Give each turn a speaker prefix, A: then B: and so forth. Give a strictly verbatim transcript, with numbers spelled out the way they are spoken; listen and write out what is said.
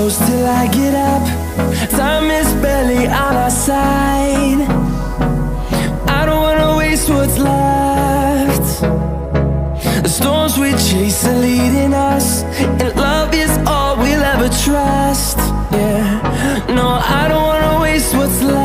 A: close till I get up. Time is barely on our side. I don't wanna waste what's left. The storms we chase are leading us, and love is all we'll ever trust. Yeah, no, I don't wanna waste what's left.